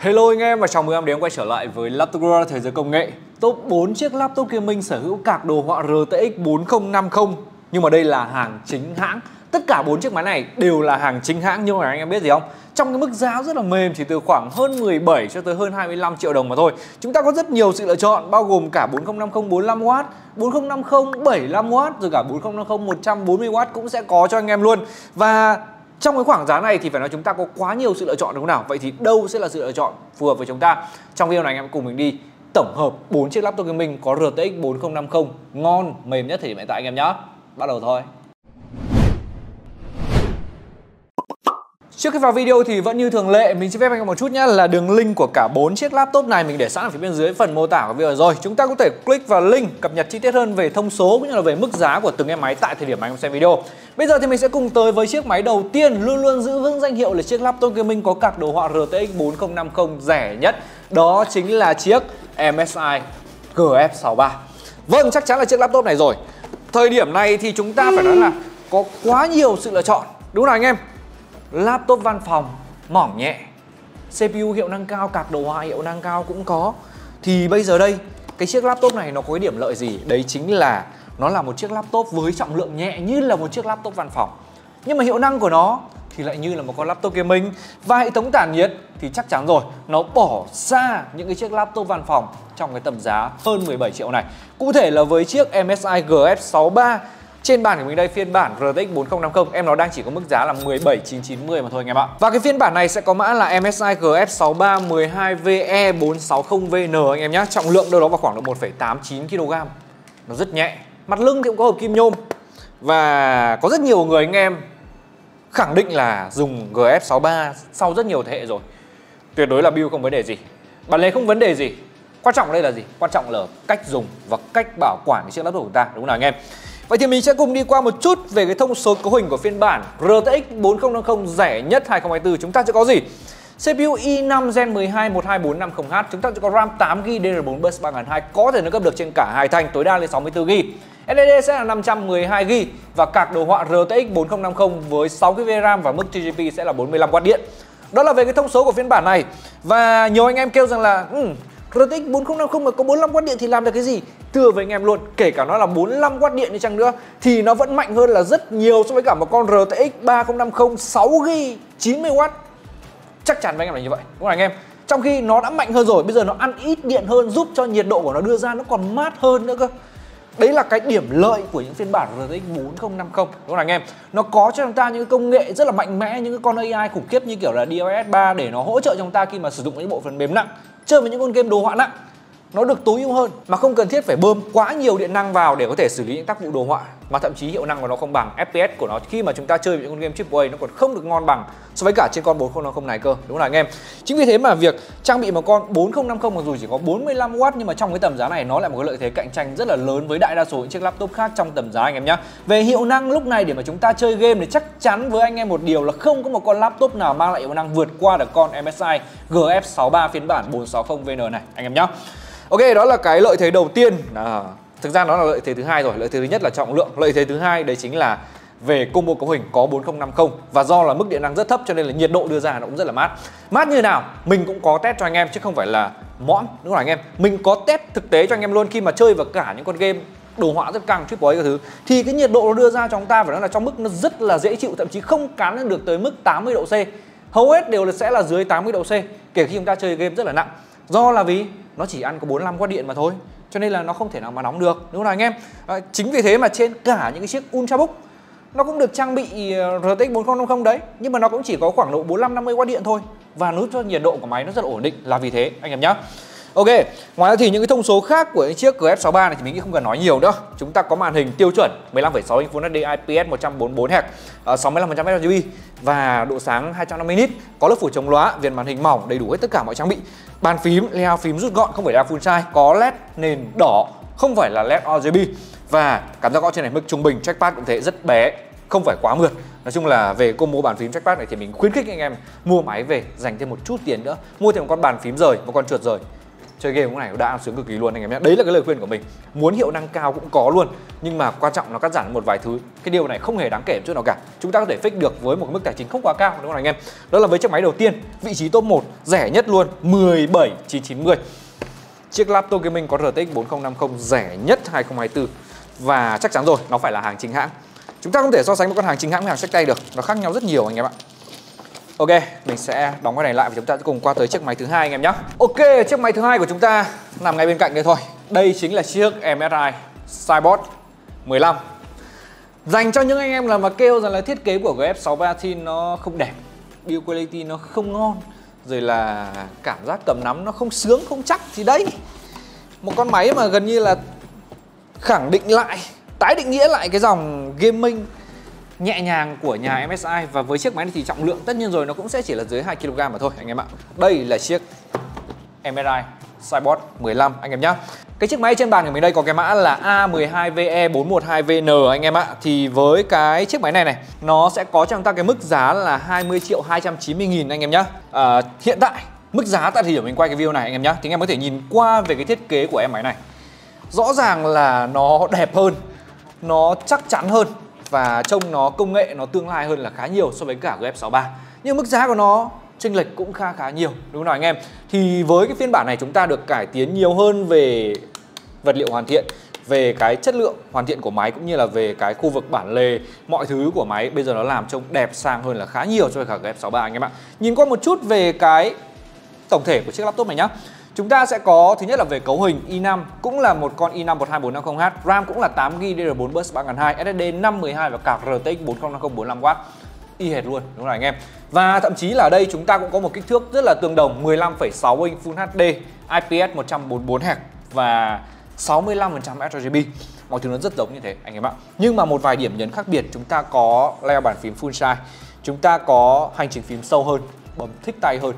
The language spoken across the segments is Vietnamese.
Hello anh em và chào mừng em đến quay trở lại với Laptop World Thế giới công nghệ. Top 4 chiếc laptop gaming sở hữu card đồ họa RTX 4050. Nhưng mà đây là hàng chính hãng. Tất cả 4 chiếc máy này đều là hàng chính hãng, nhưng mà anh em biết gì không? Trong cái mức giá rất là mềm, chỉ từ khoảng hơn 17 cho tới hơn 25 triệu đồng mà thôi. Chúng ta có rất nhiều sự lựa chọn, bao gồm cả 4050 45W, 4050 75W, rồi cả 4050 140W cũng sẽ có cho anh em luôn. Và trong cái khoảng giá này thì phải nói chúng ta có quá nhiều sự lựa chọn, đúng không nào? Vậy thì đâu sẽ là sự lựa chọn phù hợp với chúng ta? Trong video này anh em cùng mình đi tổng hợp 4 chiếc laptop gaming có RTX 4050 ngon, mềm nhất thời điểm hiện tại anh em nhé. Bắt đầu thôi. Trước khi vào video thì vẫn như thường lệ, mình xin phép anh em một chút nhé, là đường link của cả 4 chiếc laptop này mình để sẵn ở phía bên dưới phần mô tả của video rồi. Chúng ta có thể click vào link cập nhật chi tiết hơn về thông số cũng như là về mức giá của từng em máy tại thời điểm mà anh em xem video. Bây giờ thì mình sẽ cùng tới với chiếc máy đầu tiên luôn luôn giữ vững danh hiệu là chiếc laptop gaming có card đồ họa RTX 4050 rẻ nhất. Đó chính là chiếc MSI GF63. Vâng, chắc chắn là chiếc laptop này rồi. Thời điểm này thì chúng ta phải nói là có quá nhiều sự lựa chọn, đúng không anh em? Laptop văn phòng mỏng nhẹ, CPU hiệu năng cao, card đồ họa hiệu năng cao cũng có. Thì bây giờ đây, cái chiếc laptop này nó có cái điểm lợi gì? Đấy chính là nó là một chiếc laptop với trọng lượng nhẹ như là một chiếc laptop văn phòng. Nhưng mà hiệu năng của nó thì lại như là một con laptop gaming. Và hệ thống tản nhiệt thì chắc chắn rồi, nó bỏ xa những cái chiếc laptop văn phòng trong cái tầm giá hơn 17 triệu này. Cụ thể là với chiếc MSI GF63. Trên bàn của mình đây, phiên bản RTX 4050 em nó đang chỉ có mức giá là 17990 mà thôi anh em ạ. Và cái phiên bản này sẽ có mã là MSI GF63 12VE460VN anh em nhé. Trọng lượng đâu đó vào khoảng độ 1,89 kg. Nó rất nhẹ. Mặt lưng thì cũng có hộp kim nhôm. Và có rất nhiều người anh em khẳng định là dùng GF63 sau rất nhiều thế hệ rồi. Tuyệt đối là build không vấn đề gì, bản lề không vấn đề gì. Quan trọng ở đây là gì? Quan trọng là cách dùng và cách bảo quản cái chiếc laptop của chúng ta, đúng không nào anh em? Vậy thì mình sẽ cùng đi qua một chút về cái thông số cấu hình của phiên bản RTX 4050 rẻ nhất 2024. Chúng ta sẽ có gì? CPU i5 Gen 12 12450H. Chúng ta sẽ có RAM 8GB DDR4 Bus 3200, có thể nâng cấp được trên cả hai thanh, tối đa lên 64GB. SSD sẽ là 512GB và card đồ họa RTX 4050 với 6GB RAM và mức TDP sẽ là 45W điện. Đó là về cái thông số của phiên bản này. Và nhiều anh em kêu rằng là RTX 4050 mà có 45W điện thì làm được cái gì? Thưa với anh em luôn, kể cả nó là 45W điện đi chăng nữa thì nó vẫn mạnh hơn là rất nhiều so với cả một con RTX 3050 6GB 90W. Chắc chắn với anh em là như vậy, đúng không anh em? Trong khi nó đã mạnh hơn rồi, bây giờ nó ăn ít điện hơn, giúp cho nhiệt độ của nó đưa ra nó còn mát hơn nữa cơ. Đấy là cái điểm lợi của những phiên bản RTX 4050, đúng không anh em? Nó có cho chúng ta những công nghệ rất là mạnh mẽ, những cái con AI khủng khiếp như kiểu là DLSS 3 để nó hỗ trợ cho chúng ta khi mà sử dụng những bộ phần mềm nặng, chơi với những con game đồ họa nặng. Nó được tối ưu hơn mà không cần thiết phải bơm quá nhiều điện năng vào để có thể xử lý những tác vụ đồ họa, mà thậm chí hiệu năng của nó không bằng. FPS của nó khi mà chúng ta chơi những con game AAA nó còn không được ngon bằng so với cả trên con 4050 này cơ, đúng không anh em? Chính vì thế mà việc trang bị một con 4050 mặc dù chỉ có 45W nhưng mà trong cái tầm giá này nó lại một cái lợi thế cạnh tranh rất là lớn với đại đa số những chiếc laptop khác trong tầm giá anh em nhé. Về hiệu năng lúc này để mà chúng ta chơi game thì chắc chắn với anh em một điều là không có một con laptop nào mang lại hiệu năng vượt qua được con MSI GF63 phiên bản 460VN này anh em nhé. Ok, đó là cái lợi thế đầu tiên. Thực ra nó là lợi thế thứ hai rồi. Lợi thế thứ nhất là trọng lượng. Lợi thế thứ hai đấy chính là về combo cấu hình có 4050. Và do là mức điện năng rất thấp cho nên là nhiệt độ đưa ra nó cũng rất là mát. Mát như nào? Mình cũng có test cho anh em chứ không phải là mõm, đúng không anh em? Mình có test thực tế cho anh em luôn khi mà chơi vào cả những con game đồ họa rất căng, AAA các thứ. Thì cái nhiệt độ nó đưa ra cho chúng ta phải nói là trong mức nó rất là dễ chịu, thậm chí không cán lên được tới mức 80 độ C. Hầu hết đều sẽ là dưới 80 độ C kể khi chúng ta chơi game rất là nặng. Do là vì nó chỉ ăn có 45W điện mà thôi, cho nên là nó không thể nào mà nóng được, đúng không nào anh em? Chính vì thế mà trên cả những cái chiếc Ultrabook nó cũng được trang bị RTX 4050 đấy, nhưng mà nó cũng chỉ có khoảng độ 45-50W điện thôi. Và nút cho nhiệt độ của máy nó rất là ổn định là vì thế anh em nhé. Ok, ngoài ra thì những cái thông số khác của những chiếc GF63 này thì mình nghĩ không cần nói nhiều nữa. Chúng ta có màn hình tiêu chuẩn 15,6 inch Full HD IPS 144Hz, 65% sRGB và độ sáng 250 nit, có lớp phủ chống lóa, viền màn hình mỏng, đầy đủ hết tất cả mọi trang bị. Bàn phím, layout phím rút gọn, không phải là full size, có LED nền đỏ, không phải là LED RGB. Và cảm giác gõ trên này mức trung bình, trackpad cũng thế rất bé, không phải quá mượt. Nói chung là về combo bàn phím trackpad này thì mình khuyến khích anh em mua máy về dành thêm một chút tiền nữa, mua thêm một con bàn phím rời, một con trượt rời. chơi game này đã sướng cực kỳ luôn anh em nhé. Đấy là cái lời khuyên của mình. Muốn hiệu năng cao cũng có luôn, nhưng mà quan trọng nó cắt giảm một vài thứ. Cái điều này không hề đáng kể chút nào cả. Chúng ta có thể fix được với một cái mức tài chính không quá cao, đúng không anh em? Đó là với chiếc máy đầu tiên, vị trí top 1, rẻ nhất luôn, 17.990. Chiếc laptop gaming có RTX 4050 rẻ nhất 2024. Và chắc chắn rồi, nó phải là hàng chính hãng. Chúng ta không thể so sánh một con hàng chính hãng với hàng xách tay được, nó khác nhau rất nhiều anh em ạ. Ok, mình sẽ đóng cái này lại và chúng ta sẽ cùng qua tới chiếc máy thứ hai anh em nhé. Ok, chiếc máy thứ hai của chúng ta nằm ngay bên cạnh đây thôi. Đây chính là chiếc MSI Cyborg 15. Dành cho những anh em mà kêu rằng là thiết kế của GF63 thì nó không đẹp, build quality nó không ngon, rồi là cảm giác cầm nắm nó không sướng, không chắc, thì đấy, một con máy mà gần như là khẳng định lại, tái định nghĩa lại cái dòng gaming nhẹ nhàng của nhà MSI. Và với chiếc máy này thì trọng lượng tất nhiên rồi nó cũng sẽ chỉ là dưới 2 kg mà thôi anh em ạ. Đây là chiếc MSI Cyborg 15 anh em nhé. Cái chiếc máy trên bàn của mình đây có cái mã là A12VE412VN anh em ạ. Thì với cái chiếc máy này nó sẽ có cho chúng ta cái mức giá là 20.290.000 anh em nhé. Hiện tại mức giá tại thời điểm mình quay cái video này anh em nhé, thì anh em có thể nhìn qua về cái thiết kế của em máy này. Rõ ràng là nó đẹp hơn, nó chắc chắn hơn và trông nó công nghệ, nó tương lai hơn là khá nhiều so với cả GF63. Nhưng mức giá của nó chênh lệch cũng khá nhiều, đúng không nào anh em? Thì với cái phiên bản này chúng ta được cải tiến nhiều hơn về vật liệu hoàn thiện, về cái chất lượng hoàn thiện của máy, cũng như là về cái khu vực bản lề, mọi thứ của máy bây giờ nó làm trông đẹp sang hơn là khá nhiều so với cả GF63 anh em ạ. Nhìn qua một chút về cái tổng thể của chiếc laptop này nhá. Chúng ta sẽ có thứ nhất là về cấu hình i5, cũng là một con i5 12450H, RAM cũng là 8GB DDR4 bus 3200, SSD 512 và card RTX 4050 45W. Y hệt luôn, đúng rồi anh em. Và thậm chí là ở đây chúng ta cũng có một kích thước rất là tương đồng, 15,6 inch Full HD, IPS 144Hz và 65% sRGB. Mọi thứ nó rất giống như thế anh em ạ. Nhưng mà một vài điểm nhấn khác biệt, chúng ta có layout bàn phím full size, chúng ta có hành trình phím sâu hơn, bấm thích tay hơn.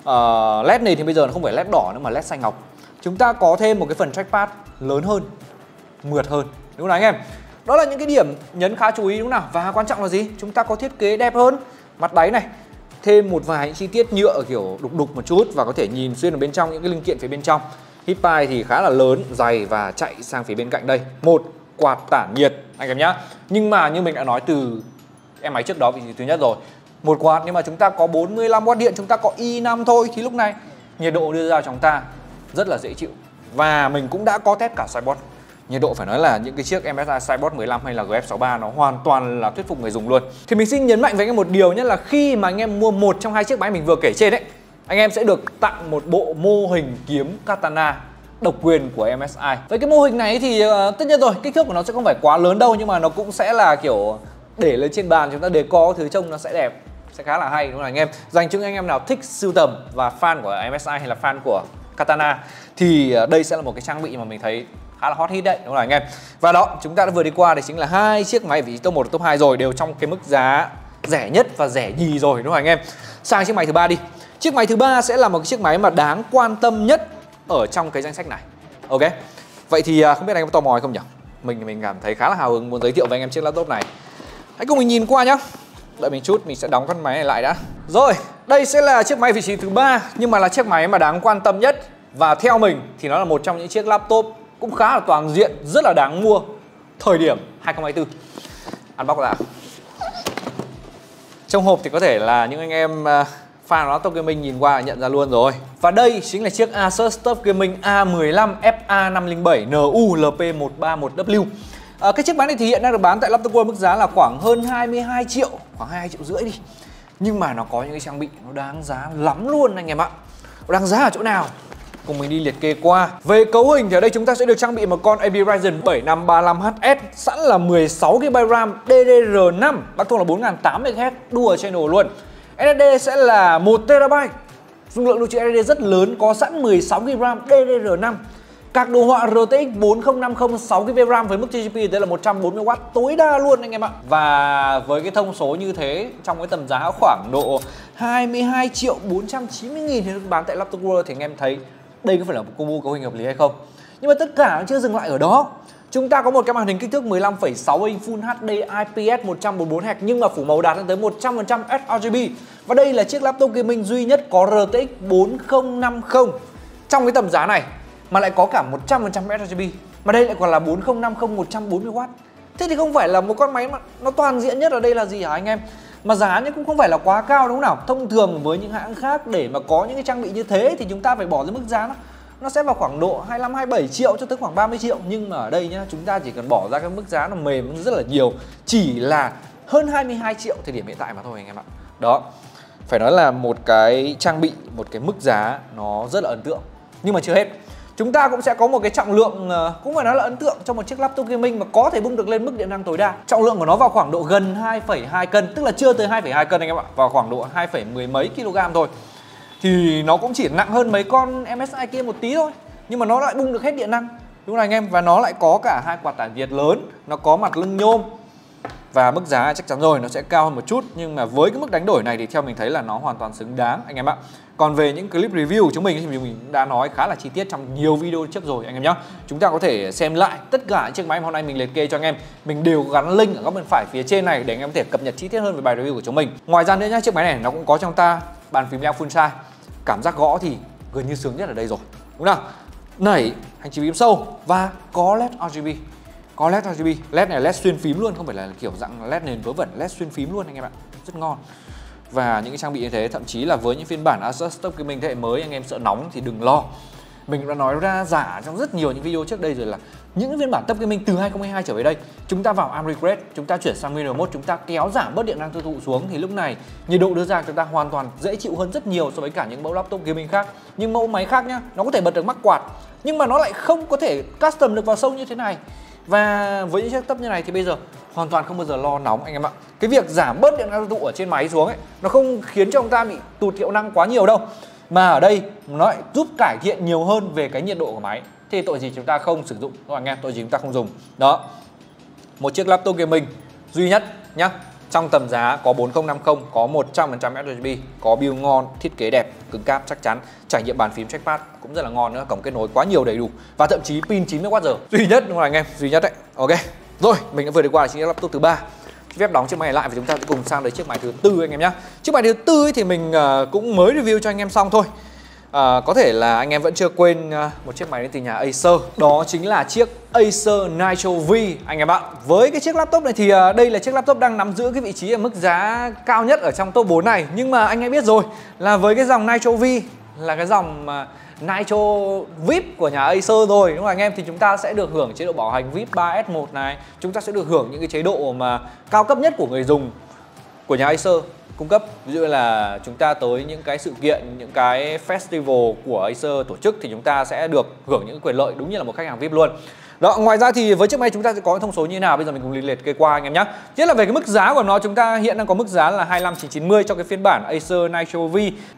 LED này thì bây giờ nó không phải LED đỏ nữa mà LED xanh ngọc. Chúng ta có thêm một cái phần trackpad lớn hơn, mượt hơn, đúng không anh em? Đó là những cái điểm nhấn khá chú ý đúng không nào? Và quan trọng là gì? Chúng ta có thiết kế đẹp hơn, mặt đáy này thêm một vài những chi tiết nhựa kiểu đục đục một chút và có thể nhìn xuyên ở bên trong những cái linh kiện phía bên trong. Hip pai thì khá là lớn, dày và chạy sang phía bên cạnh đây. Một quạt tản nhiệt anh em nhá. Nhưng mà như mình đã nói từ em máy trước đó, vị trí thứ nhất rồi, một quạt nhưng mà chúng ta có 45W điện, chúng ta có i5 thôi, thì lúc này nhiệt độ đưa ra cho chúng ta rất là dễ chịu. Và mình cũng đã có test cả Cyborg. Nhiệt độ phải nói là những cái chiếc MSI Cyborg 15 hay là GF63 nó hoàn toàn là thuyết phục người dùng luôn. Thì mình xin nhấn mạnh với anh em một điều nhé, là khi mà anh em mua một trong hai chiếc máy mình vừa kể trên ấy, anh em sẽ được tặng một bộ mô hình kiếm katana độc quyền của MSI. Với cái mô hình này thì tất nhiên rồi, kích thước của nó sẽ không phải quá lớn đâu, nhưng mà nó cũng sẽ là kiểu để lên trên bàn chúng ta decor thứ trông nó sẽ đẹp, sẽ khá là hay đúng không anh em? Dành cho anh em nào thích sưu tầm và fan của MSI hay là fan của katana thì đây sẽ là một cái trang bị mà mình thấy khá là hot hit đấy, đúng không anh em? Và đó, chúng ta đã vừa đi qua đấy chính là hai chiếc máy vị trí top 1 và top 2 rồi, đều trong cái mức giá rẻ nhất và rẻ nhì rồi, đúng không anh em? Sang chiếc máy thứ ba đi. Chiếc máy thứ ba sẽ là một cái chiếc máy mà đáng quan tâm nhất ở trong cái danh sách này. Ok. Vậy thì không biết anh em có tò mò hay không nhỉ? Mình cảm thấy khá là hào hứng muốn giới thiệu với anh em chiếc laptop này. Hãy cùng mình nhìn qua nhá. Đợi mình chút, mình sẽ đóng con máy này lại đã. Rồi, đây sẽ là chiếc máy vị trí thứ ba, nhưng mà là chiếc máy mà đáng quan tâm nhất. Và theo mình thì nó là một trong những chiếc laptop cũng khá là toàn diện, rất là đáng mua thời điểm 2024. Unbox ra. Trong hộp thì có thể là những anh em fan laptop gaming nhìn qua nhận ra luôn rồi. Và đây chính là chiếc Asus TUF Gaming A15 FA507 NULP131W. Cái chiếc máy này thì hiện đang được bán tại Laptop World mức giá là khoảng hơn 22 triệu, khoảng 22 triệu rưỡi đi. Nhưng mà nó có những cái trang bị nó đáng giá lắm luôn anh em ạ. Nó đáng giá ở chỗ nào? Cùng mình đi liệt kê qua. Về cấu hình thì ở đây chúng ta sẽ được trang bị một con AB Ryzen 7535HS sẵn là 16GB RAM DDR5, bác thông là 4800MHz Dual Channel luôn. SSD sẽ là 1TB, dung lượng lưu trữ SSD rất lớn, có sẵn 16GB RAM DDR5. Card đồ họa RTX 4050 6GB RAM với mức TGP tới là 140W tối đa luôn anh em ạ. Và với cái thông số như thế, trong cái tầm giá khoảng độ 22.490.000 thì được bán tại Laptop World, thì anh em thấy đây có phải là một combo cấu hình hợp lý hay không? Nhưng mà tất cả nó chưa dừng lại ở đó. Chúng ta có một cái màn hình kích thước 15,6 inch Full HD IPS 144Hz nhưng mà phủ màu đạt lên tới 100% sRGB. Và đây là chiếc laptop gaming duy nhất có RTX 4050 trong cái tầm giá này mà lại có cả 100% sRGB, mà đây lại còn là 4050 140W. Thế thì không phải là một con máy mà nó toàn diện nhất ở đây là gì hả anh em? Mà giá cũng không phải là quá cao đúng không nào? Thông thường với những hãng khác để mà có những cái trang bị như thế thì chúng ta phải bỏ ra mức giá nó sẽ vào khoảng độ 25 27 triệu cho tới khoảng 30 triệu. Nhưng mà ở đây nhá, chúng ta chỉ cần bỏ ra cái mức giá nó mềm rất là nhiều, chỉ là hơn 22 triệu thời điểm hiện tại mà thôi anh em ạ. Đó, phải nói là một cái trang bị, một cái mức giá nó rất là ấn tượng. Nhưng mà chưa hết, chúng ta cũng sẽ có một cái trọng lượng cũng phải nói là ấn tượng trong một chiếc laptop gaming mà có thể bung được lên mức điện năng tối đa. Trọng lượng của nó vào khoảng độ gần 2,2 cân, tức là chưa tới 2,2 cân anh em ạ, vào khoảng độ 2,10 mấy kg thôi. Thì nó cũng chỉ nặng hơn mấy con MSI kia một tí thôi, nhưng mà nó lại bung được hết điện năng, đúng không anh em? Và nó lại có cả hai quạt tản nhiệt lớn, nó có mặt lưng nhôm. Và mức giá chắc chắn rồi nó sẽ cao hơn một chút, nhưng mà với cái mức đánh đổi này thì theo mình thấy là nó hoàn toàn xứng đáng anh em ạ. Còn về những clip review của chúng mình thì mình đã nói khá là chi tiết trong nhiều video trước rồi anh em nhé. Chúng ta có thể xem lại tất cả những chiếc máy hôm nay mình liệt kê cho anh em. Mình đều gắn link ở góc bên phải phía trên này để anh em có thể cập nhật chi tiết hơn về bài review của chúng mình. Ngoài ra nữa nhá, chiếc máy này nó cũng có trong ta bàn phím leo full size. Cảm giác gõ thì gần như sướng nhất ở đây rồi, đúng không? Nảy, hành trình phím sâu và có LED RGB. Có LED RGB, LED này LED xuyên phím luôn, không phải là kiểu dạng LED nền vớ vẩn, LED xuyên phím luôn anh em ạ. Rất ngon. Và những cái trang bị như thế, thậm chí là với những phiên bản Asus TUF Gaming thế hệ mới, anh em sợ nóng thì đừng lo. Mình đã nói ra giả trong rất nhiều những video trước đây rồi là những phiên bản TUF Gaming từ 2022 trở về đây, chúng ta vào ARM Recreate, chúng ta chuyển sang Windows Mode, chúng ta kéo giảm bớt điện năng tiêu thụ xuống thì lúc này nhiệt độ đưa ra chúng ta hoàn toàn dễ chịu hơn rất nhiều so với cả những mẫu laptop gaming khác. Nhưng mẫu máy khác nhá, nó có thể bật được mắc quạt nhưng mà nó lại không có thể custom được vào sâu như thế này. Và với những chiếc TUF như này thì bây giờ hoàn toàn không bao giờ lo nóng anh em ạ. Cái việc giảm bớt điện năng tiêu thụ ở trên máy xuống ấy, nó không khiến cho chúng ta bị tụt hiệu năng quá nhiều đâu, mà ở đây nó lại giúp cải thiện nhiều hơn về cái nhiệt độ của máy. Thì tội gì chúng ta không sử dụng, các bạn nghe, tội gì chúng ta không dùng. Đó, một chiếc laptop gaming duy nhất nhá, trong tầm giá có 4050, có 100% sRGB, có build ngon, thiết kế đẹp, cứng cáp chắc chắn, trải nghiệm bàn phím trackpad cũng rất là ngon nữa, cổng kết nối quá nhiều đầy đủ và thậm chí pin 90Wh duy nhất, đúng không anh em, duy nhất đấy. Ok, rồi mình đã vừa đi qua chiếc laptop thứ 3. Phép đóng chiếc máy này lại và chúng ta sẽ cùng sang đến chiếc máy thứ 4 anh em nhé. Chiếc máy thứ 4 thì mình cũng mới review cho anh em xong thôi. Có thể là anh em vẫn chưa quên một chiếc máy đến từ nhà Acer. Đó chính là chiếc Acer Nitro V anh em ạ. Với cái chiếc laptop này thì đây là chiếc laptop đang nắm giữ cái vị trí ở mức giá cao nhất ở trong top 4 này. Nhưng mà anh em biết rồi là với cái dòng Nitro V là cái dòng Nitro VIP của nhà Acer rồi, đúng không anh em? Thì chúng ta sẽ được hưởng chế độ bảo hành VIP 3S1 này. Chúng ta sẽ được hưởng những cái chế độ mà cao cấp nhất của người dùng của nhà Acer cung cấp. Ví dụ là chúng ta tới những cái sự kiện, những cái festival của Acer tổ chức thì chúng ta sẽ được hưởng những quyền lợi đúng như là một khách hàng VIP luôn. Đó, ngoài ra thì với chiếc máy chúng ta sẽ có thông số như thế nào, bây giờ mình cùng liệt kê qua anh em nhé. Nhất là về cái mức giá của nó, chúng ta hiện đang có mức giá là 25.990 cho cái phiên bản Acer Nitro V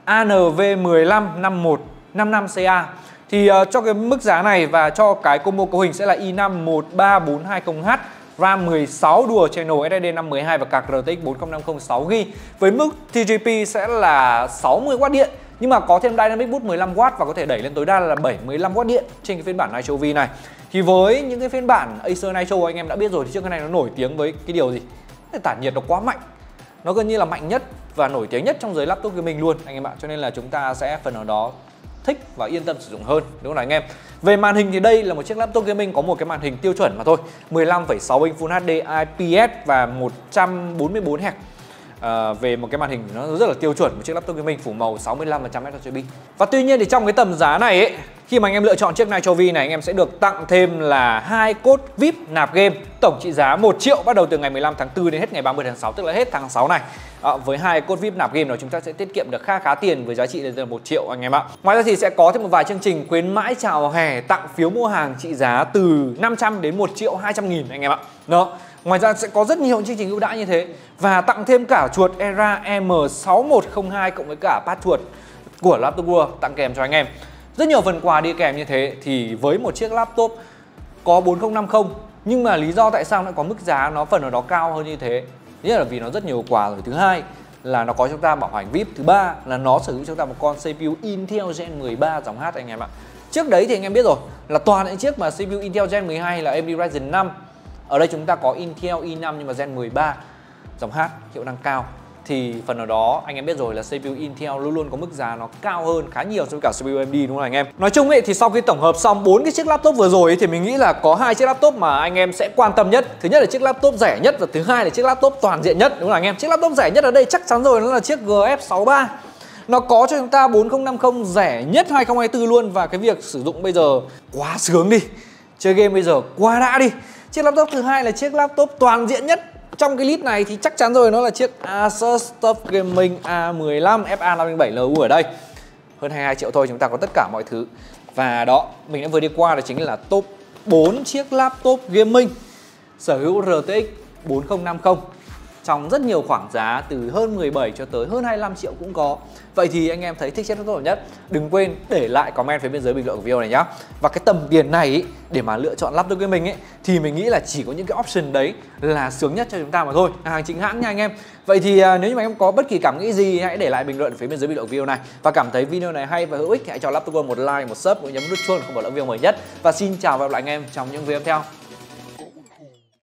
ANV155155CA. Thì cho cái mức giá này và cho cái combo cấu hình sẽ là i5 13420H, RAM 16 Dual Channel SSD 512 và card RTX 4050 6GB. Với mức TGP sẽ là 60W điện, nhưng mà có thêm Dynamic Boost 15W và có thể đẩy lên tối đa là 75W điện trên cái phiên bản Nitro V này. Thì với những cái phiên bản Acer Nitro anh em đã biết rồi, thì chiếc cái này nó nổi tiếng với cái điều gì? Cái tản nhiệt nó quá mạnh. Nó gần như là mạnh nhất và nổi tiếng nhất trong giới laptop gaming luôn anh em ạ. Cho nên là chúng ta sẽ phần nào đó thích và yên tâm sử dụng hơn, đúng không anh em? Về màn hình thì đây là một chiếc laptop gaming có một cái màn hình tiêu chuẩn mà thôi, 15,6 inch Full HD IPS và 144 Hz. Về một cái màn hình nó rất là tiêu chuẩn, một chiếc laptop gaming phủ màu 65% sRGB. Và tuy nhiên thì trong cái tầm giá này ấy, khi mà anh em lựa chọn chiếc Nitro V này, anh em sẽ được tặng thêm là 2 code VIP nạp game, tổng trị giá 1 triệu bắt đầu từ ngày 15 tháng 4 đến hết ngày 30 tháng 6, tức là hết tháng 6 này. Với 2 code VIP nạp game đó chúng ta sẽ tiết kiệm được khá tiền với giá trị lên tới 1 triệu anh em ạ. Ngoài ra thì sẽ có thêm một vài chương trình khuyến mãi chào hè, tặng phiếu mua hàng trị giá từ 500 đến 1.200.000 anh em ạ. Đó. Ngoài ra sẽ có rất nhiều chương trình ưu đãi như thế và tặng thêm cả chuột Era M6102 cộng với cả pad chuột của laptop World tặng kèm cho anh em. Rất nhiều phần quà đi kèm như thế thì với một chiếc laptop có 4050, nhưng mà lý do tại sao lại có mức giá nó phần nào đó cao hơn như thế, thứ nhất là vì nó rất nhiều quà rồi, thứ hai là nó có chúng ta bảo hành VIP, thứ ba là nó sở hữu cho chúng ta một con CPU Intel Gen 13 dòng H anh em ạ. Trước đấy thì anh em biết rồi là toàn những chiếc mà CPU Intel Gen 12 hay là AMD Ryzen 5. Ở đây chúng ta có Intel i5 nhưng mà Gen 13 dòng H, hiệu năng cao. thì phần nào đó anh em biết rồi là CPU Intel luôn luôn có mức giá nó cao hơn khá nhiều so với cả CPU AMD, đúng không anh em? Nói chung ấy thì sau khi tổng hợp xong 4 cái chiếc laptop vừa rồi ấy, thì mình nghĩ là có 2 chiếc laptop mà anh em sẽ quan tâm nhất. Thứ nhất là chiếc laptop rẻ nhất và thứ hai là chiếc laptop toàn diện nhất, đúng không anh em? Chiếc laptop rẻ nhất ở đây chắc chắn rồi, nó là chiếc GF63. Nó có cho chúng ta 4050 rẻ nhất 2024 luôn, và cái việc sử dụng bây giờ quá sướng đi. Chơi game bây giờ quá đã đi. Chiếc laptop thứ hai là chiếc laptop toàn diện nhất trong cái list này thì chắc chắn rồi, nó là chiếc Asus TUF Gaming A15 FA507LU ở đây. Hơn 22 triệu thôi, chúng ta có tất cả mọi thứ. Và đó, mình đã vừa đi qua đó chính là top 4 chiếc laptop gaming sở hữu RTX 4050 trong rất nhiều khoảng giá từ hơn 17 cho tới hơn 25 triệu cũng có. Vậy thì anh em thấy thích chiếc laptop nào nhất? Đừng quên để lại comment phía bên dưới bình luận của video này nhá. Và cái tầm tiền này ý, để mà lựa chọn laptop gaming ấy, thì mình nghĩ là chỉ có những cái option đấy là sướng nhất cho chúng ta mà thôi. Hàng chính hãng nha anh em. Vậy thì nếu như mà em có bất kỳ cảm nghĩ gì, hãy để lại bình luận phía bên dưới bình luận video này. Và cảm thấy video này hay và hữu ích, hãy cho Laptop World một like, một sub, cũng nhấn nút chuông không bỏ lỡ video mới nhất. Và xin chào và hẹn gặp lại anh em trong những video tiếp theo.